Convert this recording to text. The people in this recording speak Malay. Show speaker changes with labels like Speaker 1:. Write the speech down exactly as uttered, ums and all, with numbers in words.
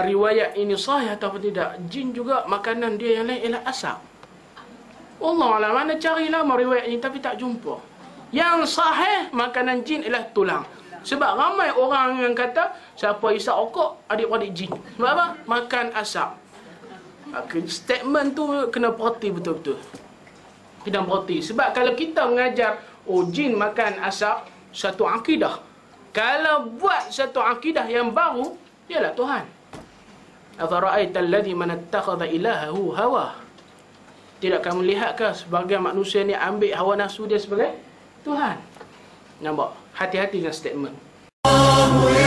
Speaker 1: riwayat ini sahih atau tidak. Jin juga makanan dia yang lain ialah asap. Wallahu a'lam. Mana cari lama riwayat ini tapi tak jumpa. Yang sahih makanan jin ialah tulang. Sebab ramai orang yang kata siapa isap rokok adik-adik jin. Sebab apa? Makan asap. Maka statement tu kena perhati betul-betul. Kena perhati. Sebab kalau kita mengajar oh jin makan asap, satu akidah. Kalau buat satu akidah yang baru, ialah Tuhan. Afara'aita alladhi man ittakhadha ilahahu hawa. Tidak kamu lihatkah sebagai manusia ni ambil hawa nafsu dia sebagai Tuhan? Nampak? Hati-hati dengan statement.